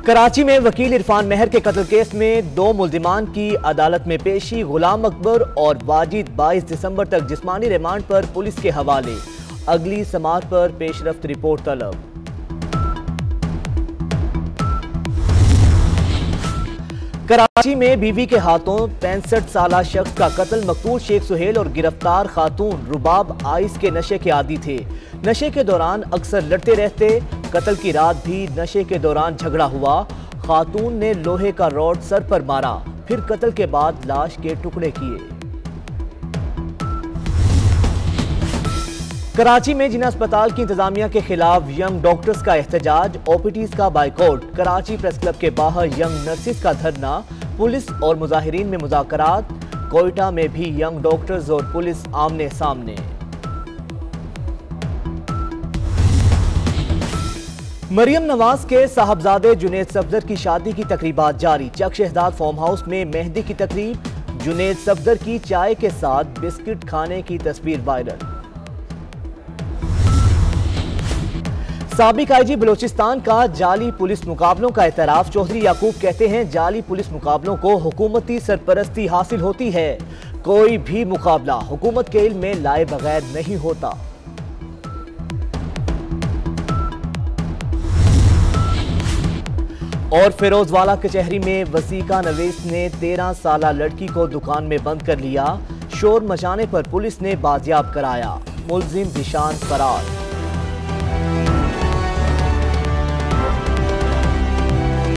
कराची में वकील इरफान मेहर के कत्ल केस में 2 मुल्जिमान की अदालत में पेशी। गुलाम अकबर और वाजिद 22 दिसंबर तक जिस्मानी रिमांड पर पुलिस के हवाले। अगली समाअत पर पेशरफ्त रिपोर्ट तलब। कराची में बीवी के हाथों 65 साला शख्स का कत्ल। मकतूल शेख सुहेल और गिरफ्तार खातून रुबाब आइस के नशे के आदी थे। नशे के दौरान अक्सर लड़ते रहते। कत्ल की रात भी नशे के दौरान झगड़ा हुआ। खातून ने लोहे का रॉड सर पर मारा, फिर कत्ल के बाद लाश के टुकड़े किए। कराची में जिला अस्पताल की इंतजामिया के खिलाफ यंग डॉक्टर्स का एहतजाज। ओपीडीज का बाइकआउट। कराची प्रेस क्लब के बाहर यंग नर्सिस का धरना। पुलिस और मुजाहिरीन में मुज़ाकरात। कोयटा में भी यंग डॉक्टर्स और पुलिस आमने सामने। मरियम नवाज के साहबजादे जुनेद सफदर की शादी की तकरीबात जारी। चक शहजाद फार्म हाउस में मेहंदी की तकरीब। जुनेद सफदर की चाय के साथ बिस्किट खाने की तस्वीर वायरल। साबिक आईजी बलोचिस्तान का जाली पुलिस मुकाबलों का एतराफ। चौधरी याकूब कहते हैं जाली पुलिस मुकाबलों को हुकूमती सरपरस्ती हासिल होती है। कोई भी मुकाबला हुकूमत के इल्म में लाए बगैर नहीं होता। और फिरोजवाला कचहरी में वसीका नवीस ने 13 साला लड़की को दुकान में बंद कर लिया। शोर मचाने पर पुलिस ने बाजियाब कराया। मुलजिम जिशान फरार।